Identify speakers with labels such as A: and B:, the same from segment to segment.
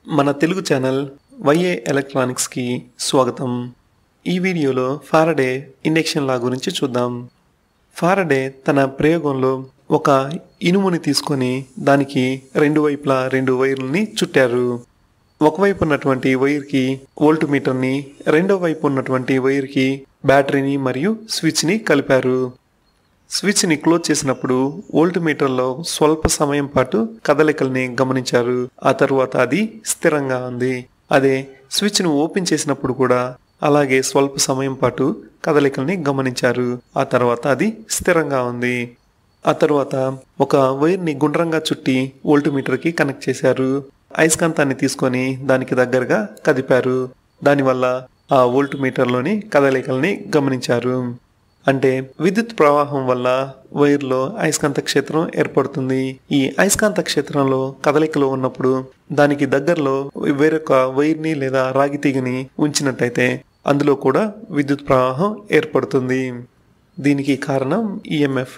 A: మన తెలుగు ఛానల్ వైఏ ఎలక్ట్రానిక్స్కి స్వాగతం. ఈ వీడియోలో ఫారడే ఇండక్షన్ లా గురించి చూద్దాం. ఫారడే తన ప్రయోగంలో ఒక ఇనుముని తీసుకొని దానికి రెండు వైపులా రెండు వైర్లని చుట్టారు. ఒకవైపు ఉన్నటువంటి వైర్కి వోల్ట్ మీటర్ని, రెండో వైపు ఉన్నటువంటి వైర్కి బ్యాటరీని మరియు స్విచ్ని కలిపారు. స్విచ్ని క్లోజ్ చేసినప్పుడు వోల్ట్ మీటర్లో స్వల్ప సమయం పాటు కదలికల్ని గమనించారు. ఆ తరువాత అది స్థిరంగా ఉంది. అదే స్విచ్ను ఓపెన్ చేసినప్పుడు కూడా అలాగే స్వల్ప సమయం పాటు కదలికల్ని గమనించారు. ఆ తర్వాత అది స్థిరంగా ఉంది. ఆ తర్వాత ఒక వైర్ని గుండ్రంగా చుట్టి వోల్ట్ మీటర్కి కనెక్ట్ చేశారు. అయస్కాంతాన్ని తీసుకొని దానికి దగ్గరగా కదిపారు. దానివల్ల ఆ వోల్ట్ మీటర్లోని కదలికల్ని గమనించారు. అంటే విద్యుత్ ప్రవాహం వల్ల వైర్లో అయస్కాంత క్షేత్రం ఏర్పడుతుంది. ఈ అయస్కాంత క్షేత్రంలో కదలికలు ఉన్నప్పుడు దానికి దగ్గరలో వేరొక వైర్ని లేదా రాగి తీగని ఉంచినట్టయితే అందులో కూడా విద్యుత్ ప్రవాహం ఏర్పడుతుంది. దీనికి కారణం ఈఎంఎఫ్.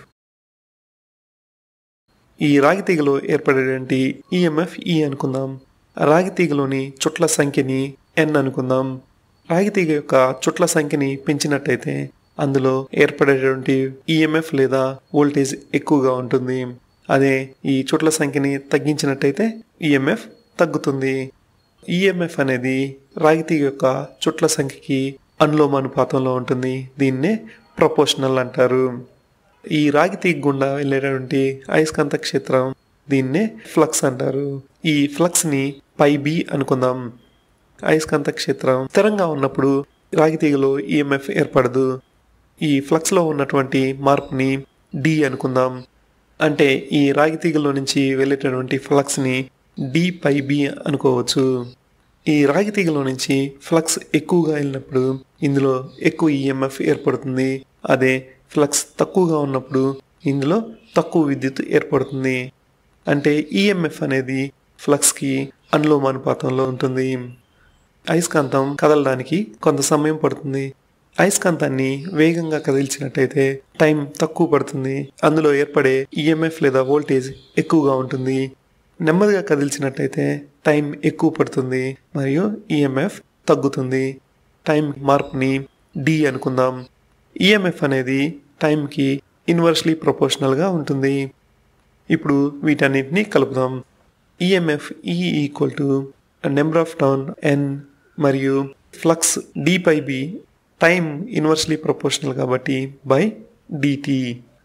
A: ఈ రాగి తీగలో ఏర్పడేటువంటి ఈఎంఎఫ్ ఈ అనుకుందాం. రాగి తీగలోని చుట్ల సంఖ్యని ఎన్ అనుకుందాం. రాగి తీగ యొక్క చుట్ల సంఖ్యని పెంచినట్టయితే అందులో ఏర్పడేటువంటి ఈఎంఎఫ్ లేదా వోల్టేజ్ ఎక్కువగా ఉంటుంది. అదే ఈ చుట్ల సంఖ్యని తగ్గించినట్టయితే ఈఎంఎఫ్ తగ్గుతుంది. ఈఎంఎఫ్ అనేది రాగి తీగ యొక్క చుట్ల సంఖ్యకి అనులోమానుపాతంలో ఉంటుంది. దీన్నే ప్రపోర్షనల్ అంటారు. ఈ రాగి తీగ గుండా వెళ్ళేటువంటి అయస్కాంత క్షేత్రం దీన్నే ఫ్లక్స్ అంటారు. ఈ ఫ్లక్స్ని πB అనుకుందాం. అయస్కాంత క్షేత్రం స్థిరంగా ఉన్నప్పుడు రాగి తీగలో ఈఎంఎఫ్ ఏర్పడదు. ఈ ఫ్లక్స్లో ఉన్నటువంటి మార్పుని డి అనుకుందాం. అంటే ఈ రాగి తీగలో నుంచి వెళ్ళేటటువంటి ఫ్లక్స్ని dπB అనుకోవచ్చు. ఈ రాగి తీగలో నుంచి ఫ్లక్స్ ఎక్కువగా వెళ్ళినప్పుడు ఇందులో ఎక్కువ ఈఎంఎఫ్ ఏర్పడుతుంది. అదే ఫ్లక్స్ తక్కువగా ఉన్నప్పుడు ఇందులో తక్కువ విద్యుత్ ఏర్పడుతుంది. అంటే ఈఎంఎఫ్ అనేది ఫ్లక్స్కి అనులోమానుపాతంలో ఉంటుంది. అయస్కాంతం కదలడానికి కొంత సమయం పడుతుంది. అయస్కాంతాన్ని వేగంగా కదిల్చినట్టయితే టైం తక్కువ పడుతుంది. అందులో ఏర్పడే ఈఎంఎఫ్ లేదా వోల్టేజ్ ఎక్కువగా ఉంటుంది. నెమ్మదిగా కదిల్చినట్టయితే టైం ఎక్కువ పడుతుంది మరియు ఈఎంఎఫ్ తగ్గుతుంది. టైం మార్పుని డి అనుకుందాం. ఈఎంఎఫ్ అనేది టైంకి ఇన్వర్స్లీ ప్రపోర్షనల్గా ఉంటుంది. ఇప్పుడు వీటన్నిటిని కలుపుదాం. ఈఎంఎఫ్ ఈ equal to number of turn N మరియు flux dπB time inversely proportional కాబట్టి బై డిటి.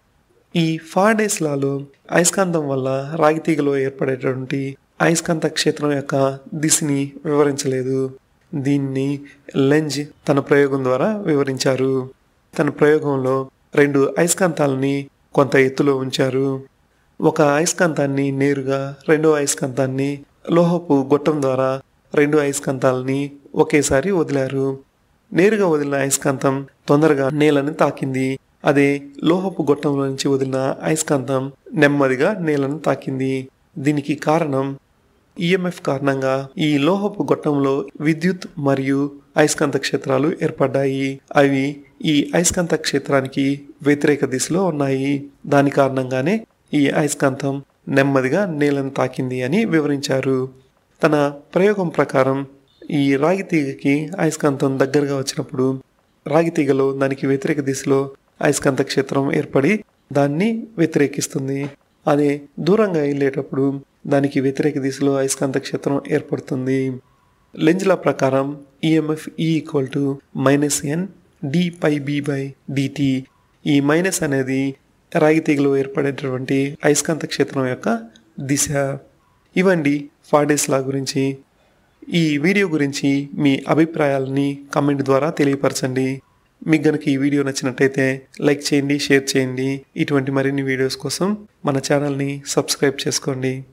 A: ఈ ఫారడేస్ లాలో అయస్కాంతం వల్ల రాగి తీగలో ఏర్పడేటువంటి అయస్కాంత క్షేత్రం యొక్క దిశని వివరించలేదు. దీన్ని లెంజ్ తన ప్రయోగం ద్వారా వివరించారు. తన ప్రయోగంలో రెండు అయస్కాంతాలని కొంత ఎత్తులో ఉంచారు. ఒక అయస్కాంతాన్ని నేరుగా రెండో అయస్కాంతాన్ని లోహపు గొట్టం ద్వారా రెండు అయస్కాంతాలని ఒకేసారి వదిలారు. నేరుగా వదిలిన అయస్కాంతం తొందరగా నేలని తాకింది. అదే లోహపు గొట్టంలో నుంచి వదిలిన అయస్కాంతం నెమ్మదిగా నేలను తాకింది. దీనికి కారణం ఈఎంఎఫ్ కారణంగా ఈ లోహపు గొట్టంలో విద్యుత్ మరియు అయస్కాంత క్షేత్రాలు ఏర్పడ్డాయి. అవి ఈ అయస్కాంత క్షేత్రానికి వ్యతిరేక దిశలో ఉన్నాయి. దాని కారణంగానే ఈ అయస్కాంతం నెమ్మదిగా నేలను తాకింది అని వివరించారు. తన ప్రయోగం ప్రకారం ఈ రాగి తీగకి అయస్కాంతం దగ్గరగా వచ్చినప్పుడు రాగి తీగలో దానికి వ్యతిరేక దిశలో అయస్కాంత క్షేత్రం ఏర్పడి దాన్ని వ్యతిరేకిస్తుంది. అదే దూరంగా వెళ్ళేటప్పుడు దానికి వ్యతిరేక దిశలో అయస్కాంత క్షేత్రం ఏర్పడుతుంది. లెంజ్ లా ప్రకారం EMF equal to -n dπB/dt. ఈ మైనస్ అనేది రాగి తీగలో ఏర్పడేటటువంటి అయస్కాంత క్షేత్రం యొక్క దిశ. ఇవండి ఫారడేస్ లా గురించి. ఈ వీడియో గురించి మీ అభిప్రాయాలని కామెంట్ ద్వారా తెలియపరచండి. మీకు గనుక ఈ వీడియో నచ్చినట్టయితే లైక్ చేయండి, షేర్ చేయండి. ఇటువంటి మరిన్ని వీడియోస్ కోసం మన ఛానల్ని సబ్స్క్రైబ్ చేసుకోండి.